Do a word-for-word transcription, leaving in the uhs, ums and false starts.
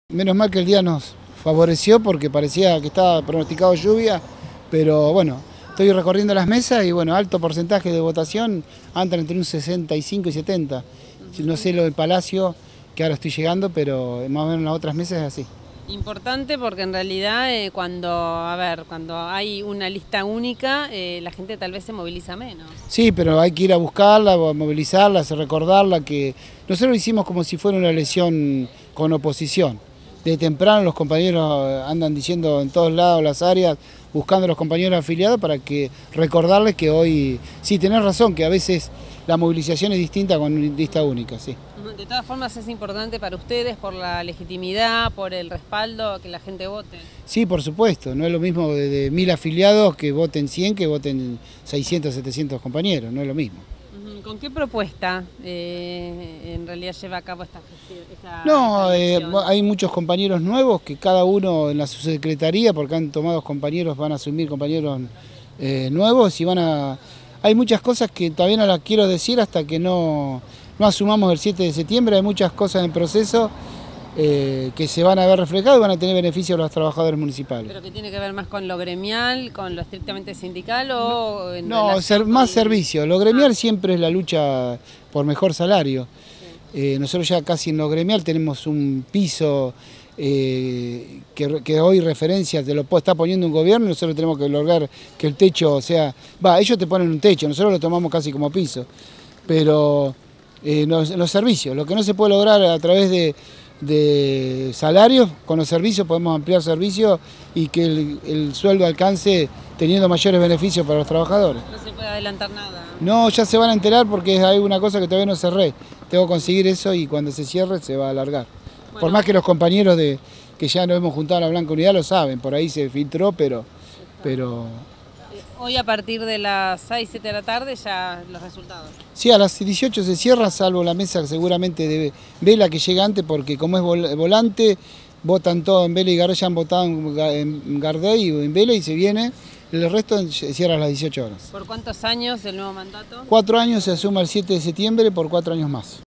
Menos mal que el día nos favoreció porque parecía que estaba pronosticado lluvia, pero bueno, estoy recorriendo las mesas y bueno, alto porcentaje de votación, andan entre un sesenta y cinco y setenta. No sé lo del Palacio, que ahora estoy llegando, pero más o menos en las otras mesas es así. Importante porque en realidad eh, cuando, a ver, cuando hay una lista única, eh, la gente tal vez se moviliza menos. Sí, pero hay que ir a buscarla, a movilizarla, a recordarla, que nosotros lo hicimos como si fuera una elección con oposición. De temprano los compañeros andan diciendo en todos lados las áreas, buscando a los compañeros afiliados para que recordarles que hoy, sí, tenés razón, que a veces la movilización es distinta con una lista única, sí. De todas formas es importante para ustedes por la legitimidad, por el respaldo, que la gente vote. Sí, por supuesto, no es lo mismo de, de mil afiliados que voten cien, que voten seiscientos, setecientos compañeros, no es lo mismo. ¿Con qué propuesta eh, en realidad lleva a cabo esta gestión? Esta, no, esta eh, hay muchos compañeros nuevos que cada uno en la subsecretaría, porque han tomado compañeros, van a asumir compañeros eh, nuevos y van a... Hay muchas cosas que todavía no las quiero decir hasta que no, no asumamos el siete de septiembre, hay muchas cosas en proceso eh, que se van a ver reflejadas y van a tener beneficio a los trabajadores municipales. ¿Pero que tiene que ver más con lo gremial, con lo estrictamente sindical o en No, ser, más servicio. Lo gremial siempre es la lucha por mejor salario. Sí. Eh, nosotros ya casi en lo gremial tenemos un piso eh, que, que hoy referencia te lo está poniendo un gobierno y nosotros tenemos que lograr que el techo, o sea, va, ellos te ponen un techo, nosotros lo tomamos casi como piso. Pero eh, los, los servicios, lo que no se puede lograr a través de de salarios, con los servicios podemos ampliar servicios y que el, el sueldo alcance teniendo mayores beneficios para los trabajadores. No se puede adelantar nada. No, ya se van a enterar porque hay una cosa que todavía no cerré. Tengo que conseguir eso y cuando se cierre se va a alargar. Bueno, por más que los compañeros de que ya nos hemos juntado a la Blanca Unidad lo saben, por ahí se filtró, pero... pero hoy a partir de las seis, siete de la tarde ya los resultados. Sí, a las dieciocho se cierra, salvo la mesa seguramente de Vela que llega antes, porque como es volante, votan todos en Vela y Gardey, ya han votado en Gardey y en Vela y se viene, el resto se cierra a las dieciocho horas. ¿Por cuántos años el nuevo mandato? Cuatro años, se asuma el siete de septiembre por cuatro años más.